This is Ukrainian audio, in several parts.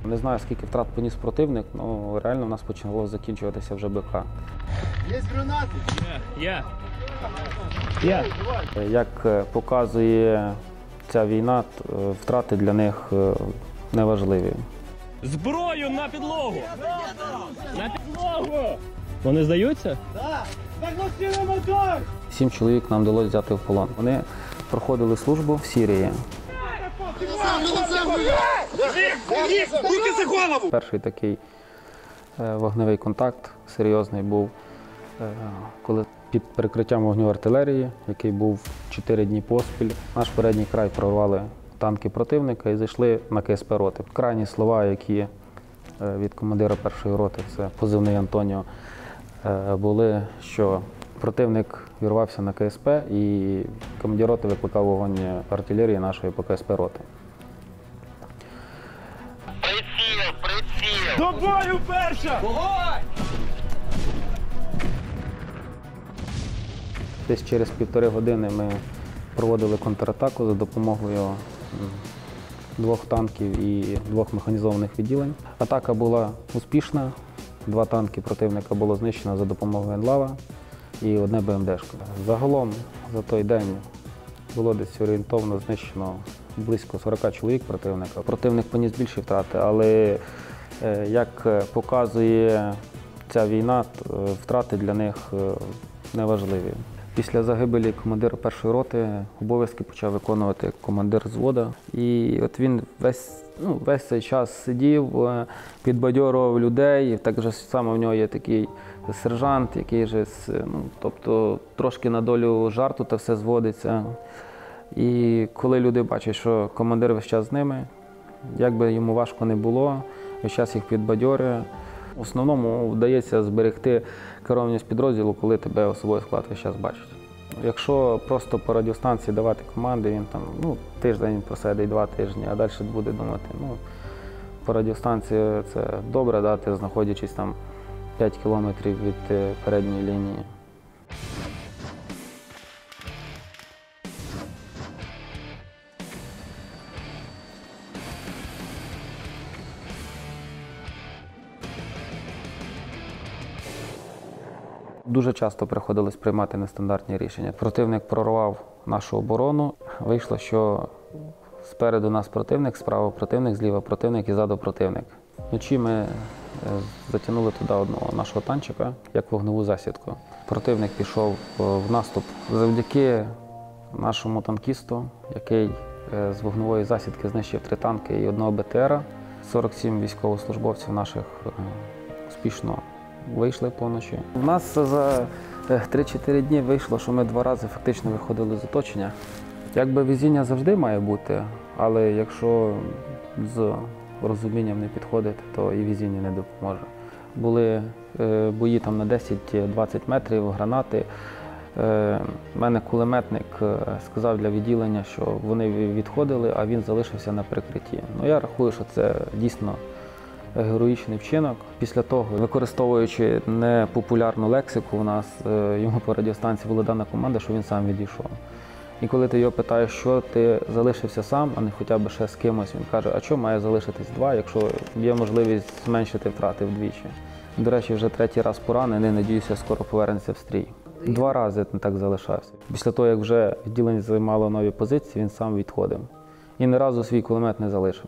Не знаю, скільки втрат поніс противник, але реально в нас почало закінчуватися вже БК. Є гранати? Є. Як показує ця війна, втрати для них неважливі. Зброю на підлогу! На підлогу! Вони здаються? Так! Заглушили мотор! 7 чоловік нам вдалося взяти в полон. Вони проходили службу в Сирії. Руки за голову! Перший такий вогневий контакт серйозний був, коли під прикриттям вогню артилерії, який був 4 дні поспіль, наш передній край прорвали танки противника і зайшли на КСП роти. Крайні слова, які від командира першої роти, це позивний Антоніо, були, що противник вірвався на КСП і командир роти викликав вогонь артилерії нашої по КСП роти. До бою перша! Десь через 1,5 години ми проводили контратаку за допомогою 2 танків і 2 механізованих відділень. Атака була успішна, 2 танки противника було знищено за допомогою ЕНЛАВа і 1 БМДшка. Загалом за той день було десь орієнтовно знищено близько 40 чоловік противника. Противник поніс більші втрати, але як показує ця війна, втрати для них неважливі. Після загибелі командира першої роти обов'язки почав виконувати командир взводу. І от він весь цей час сидів, підбадьорував людей. Так же само в нього є такий сержант, який же, тобто трошки на долю жарту та все зводиться. І коли люди бачать, що командир весь час з ними, як би йому важко не було, весь час їх підбадьорює. В основному вдається зберегти керівність підрозділу, коли тебе особовий склад весь час бачить. Якщо просто по радіостанції давати команди, він там тиждень просидить, 2 тижні, а далі буде думати, по радіостанції це добре дати, знаходячись там 5 кілометрів від передньої лінії. Дуже часто приходилось приймати нестандартні рішення. Противник прорвав нашу оборону. Вийшло, що спереду нас противник, справа противник, зліва противник і ззаду противник. Вночі ми затягнули туди одного нашого танчика, як вогневу засідку. Противник пішов в наступ завдяки нашому танкісту, який з вогневої засідки знищив 3 танки і 1 БТРа. 47 військовослужбовців наших успішно вийшли поночі. У нас за 3-4 дні вийшло, що ми 2 рази фактично виходили з оточення. Якби везіння завжди має бути, але якщо з розумінням не підходити, то і везіння не допоможе. Були бої там на 10-20 метрів, гранати. У мене кулеметник сказав для відділення, що вони відходили, а він залишився на прикритті. Я рахую, що це дійсно героїчний вчинок. Після того, використовуючи непопулярну лексику, у нас йому по радіостанції була дана команда, що він сам відійшов. І коли ти його питаєш, що ти залишився сам, а не хоча б ще з кимось, він каже, а чого має залишитись 2, якщо є можливість зменшити втрати вдвічі. До речі, вже 3-й раз поранений, надіюся, скоро повернеться в стрій. 2 рази так залишався. Після того, як вже відділення займало нові позиції, він сам відходив. І ні разу свій кулемет не залишив.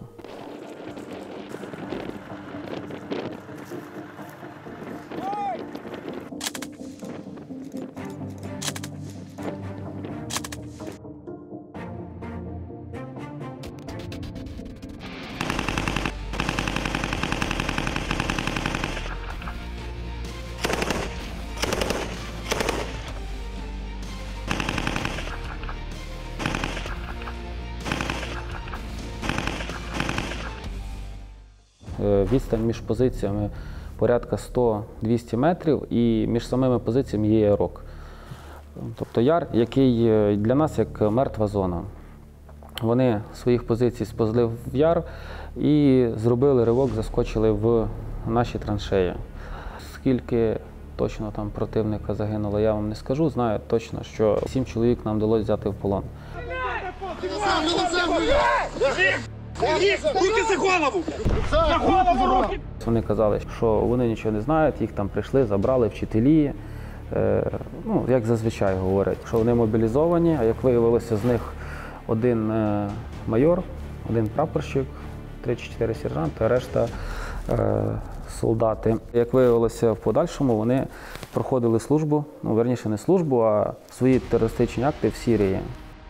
Відстань між позиціями порядка 100-200 метрів і між самими позиціями є ярок. Тобто яр, який для нас як мертва зона. Вони своїх позицій сповзли в яр і зробили ривок, заскочили в наші траншеї. Скільки точно там противника загинуло, я вам не скажу. Знаю точно, що 7 чоловік нам вдалося взяти в полон. Руки за голову! За голову руки! Вони казали, що вони нічого не знають, їх там прийшли, забрали вчителі. Ну, як зазвичай говорять, що вони мобілізовані, а як виявилося, з них один майор, один прапорщик, 3-4 сержанти, а решта солдати. Як виявилося в подальшому, вони проходили службу, ну, верніше не службу, а свої терористичні акти в Сирії.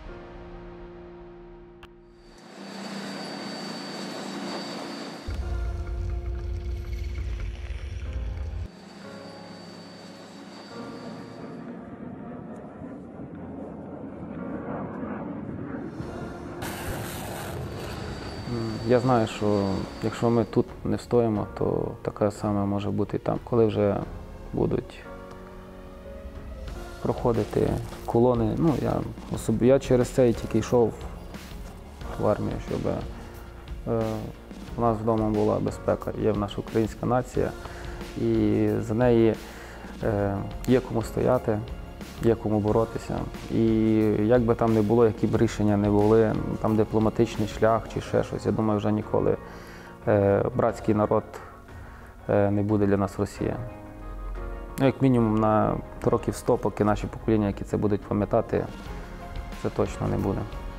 Я знаю, що якщо ми тут не встоїмо, то таке саме може бути і там. Коли вже будуть проходити колони, ну, я через це і тільки йшов в армію, щоб у нас вдома була безпека. Є в наша українська нація, і за неї є кому стояти, є кому боротися. І як би там не було, які б рішення не були, там дипломатичний шлях чи ще щось, я думаю, вже ніколи братський народ не буде для нас Росія. Ну, як мінімум на років 100, поки наші покоління, які це будуть пам'ятати, це точно не буде.